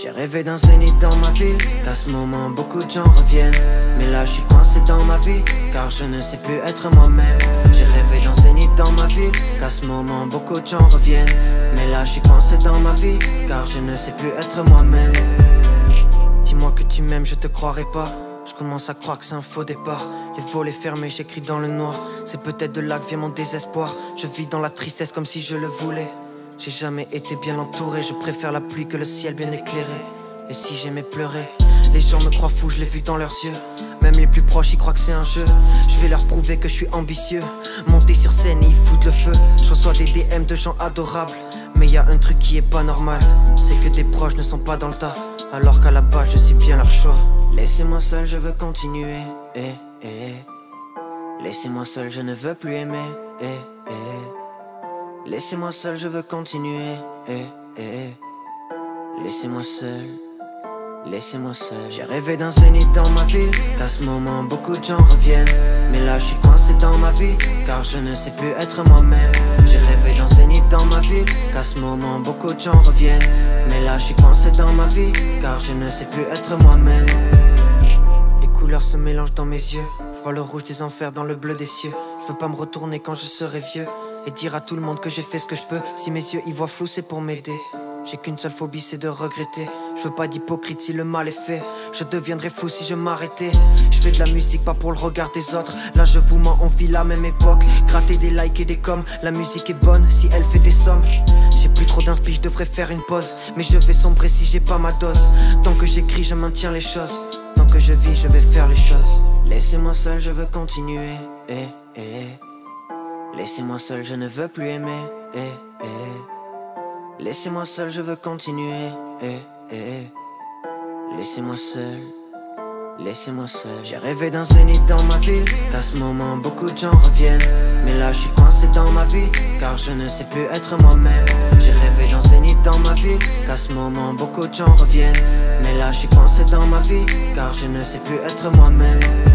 J'ai rêvé d'un zénith dans ma ville, qu'à ce moment beaucoup de gens reviennent. Mais là je suis coincé dans ma vie, car je ne sais plus être moi-même. J'ai rêvé d'un zénith dans ma ville, qu'à ce moment beaucoup de gens reviennent. Mais là je suis coincé dans ma vie, car je ne sais plus être moi-même. Dis-moi que tu m'aimes, je te croirai pas. Je commence à croire que c'est un faux départ. Les volets fermés, j'écris dans le noir. C'est peut-être de là que vient mon désespoir. Je vis dans la tristesse comme si je le voulais. J'ai jamais été bien entouré. Je préfère la pluie que le ciel bien éclairé. Et si j'aimais pleurer, les gens me croient fou, je l'ai vu dans leurs yeux. Même les plus proches, ils croient que c'est un jeu. Je vais leur prouver que je suis ambitieux. Monter sur scène et ils foutent le feu. Je reçois des DM de gens adorables. Mais y a un truc qui est pas normal, c'est que tes proches ne sont pas dans le tas. Alors qu'à la base je suis bien leur choix. Laissez-moi seul, je veux continuer. Laissez-moi seul, je ne veux plus aimer. Laissez-moi seul, je veux continuer. Laissez-moi seul. Laissez-moi seul. J'ai rêvé d'un zénith dans ma ville, qu'à ce moment beaucoup de gens reviennent. Mais là je suis coincé dans ma vie, car je ne sais plus être moi-même. J'ai rêvé d'un zénith dans ma ville, qu'à ce moment beaucoup de gens reviennent. Mais là je suis coincé dans ma vie, car je ne sais plus être moi-même. Les couleurs se mélangent dans mes yeux. Je vois le rouge des enfers dans le bleu des cieux. Je veux pas me retourner quand je serai vieux et dire à tout le monde que j'ai fait ce que je peux. Si mes yeux y voient flou, c'est pour m'aider. J'ai qu'une seule phobie, c'est de regretter. Je veux pas d'hypocrite si le mal est fait. Je deviendrais fou si je m'arrêtais. Je fais de la musique pas pour le regard des autres. Là je vous mens, on vit la même époque. Gratter des likes et des coms. La musique est bonne si elle fait des sommes. J'ai plus trop d'inspi, je devrais faire une pause. Mais je vais sombrer si j'ai pas ma dose. Tant que j'écris, je maintiens les choses. Tant que je vis, je vais faire les choses. Laissez-moi seul, je veux continuer. Laissez-moi seul, je ne veux plus aimer. Laissez-moi seul, je veux continuer. Laissez-moi seul. Laissez-moi seul. J'ai rêvé d'un zénith dans ma ville, qu'à ce moment beaucoup de gens reviennent. Mais là je suis coincé dans ma vie, car je ne sais plus être moi-même. J'ai rêvé d'un zénith dans ma ville, qu'à ce moment beaucoup de gens reviennent. Mais là je suis coincé dans ma vie, car je ne sais plus être moi-même.